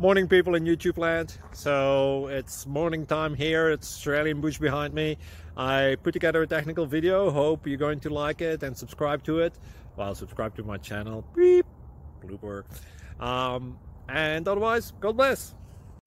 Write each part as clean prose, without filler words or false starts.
Morning, people in YouTube land. So it's morning time here. It's Australian bush behind me. I put together a technical video. Hope you're going to like it and subscribe to it. Well, subscribe to my channel. Beep. Blooper. And otherwise, God bless.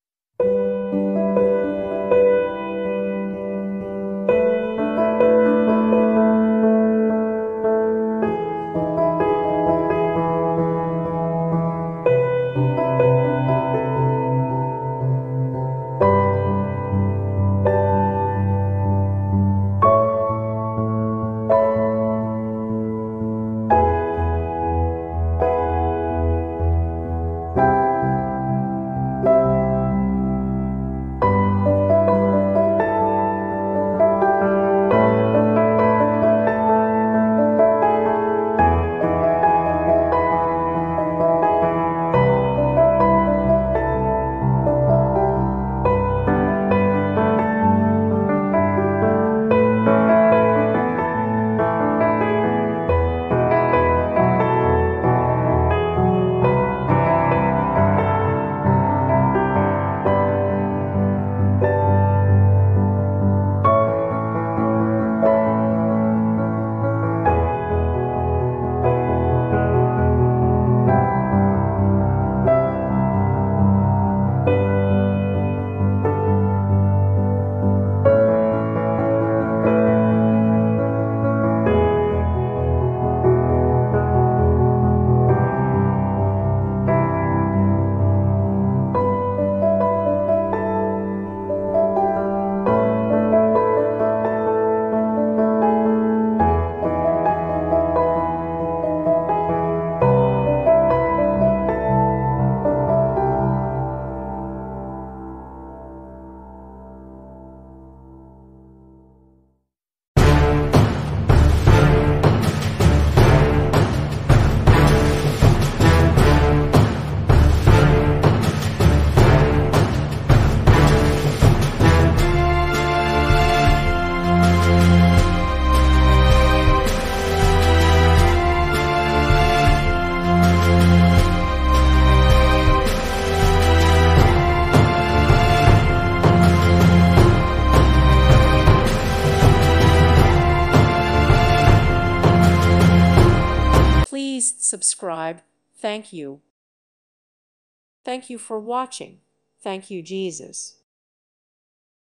Please subscribe. Thank you. Thank you for watching. Thank you, Jesus.